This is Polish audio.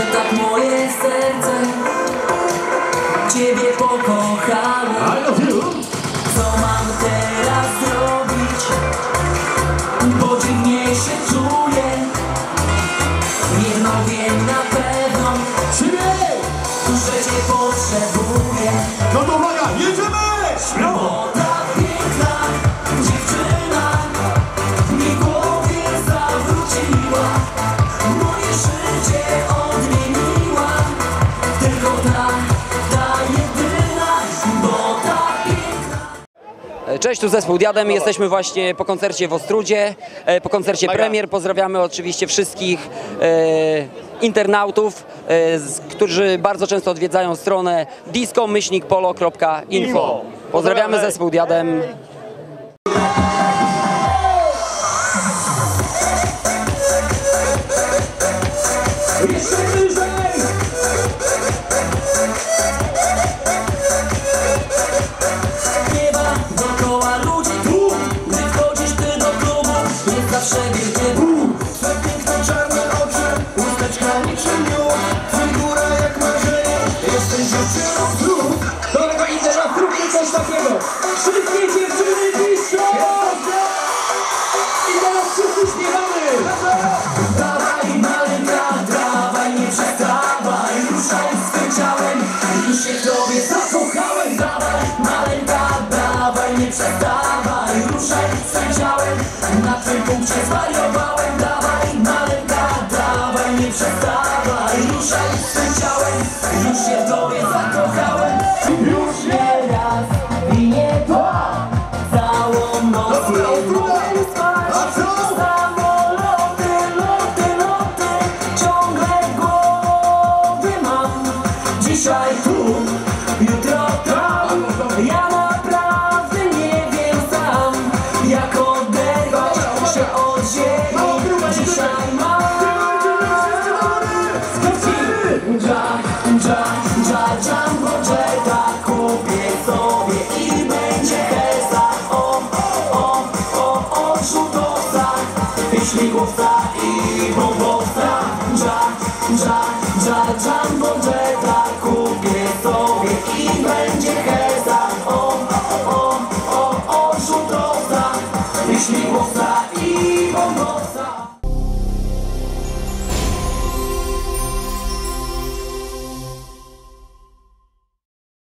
tak moje serce Ciebie pokochało. Co mam teraz zrobić? Bo dziwnie się czuję. Jedno wiem na pewno, że Cię potrzebuję. No to uwaga, jedziemy! Bo ta piękna dziewczyna mi głowie zawróciła, moje życie odmieniła. Tylko ta jedyna, bo ta piękna. Cześć, tu zespół Diadem. Jesteśmy właśnie po koncercie w Ostródzie, po koncercie premier. Pozdrawiamy oczywiście wszystkich internautów, którzy bardzo często odwiedzają stronę disco-polo.info. Pozdrawiamy zespół Diadem. Śpiewa dookoła ludzi tłum, gdy wchodzisz ty do klubu, jest zawsze wielkie boom. Twe piękne czarne oczy, chusteczka niczym miód, figura jak marzenie, jesteś dziewczyną znów. Dobra, i teraz zróbmy coś takiego. Wszystkie dziewczyny piszą! I teraz wszyscy śpiewamy! Dawaj maleńka, dawaj, nie przestawaj, ruszaj swym ciałem, już się w tobie zakochałem. Dawaj maleńka, dawaj, nie przestawaj, ruszaj swym ciałem, na twym punkcie zwariowałem. Dawaj maleńka, dawaj, nie przestawaj, ruszaj swym ciałem, już się w tobie zakochałem. Już nie raz i nie dwa, całą noc nie mogłem spać. Samoloty, loty, ciągle głowy mam. Dzisiaj tu, jutro tam, ja naprawdę nie wiem sam, jak oderwać się od ziemi. Dzisiaj mam Jumbo Jetta, kupię sobie i będzie hesa. O, odrzutowca, śmigłowca.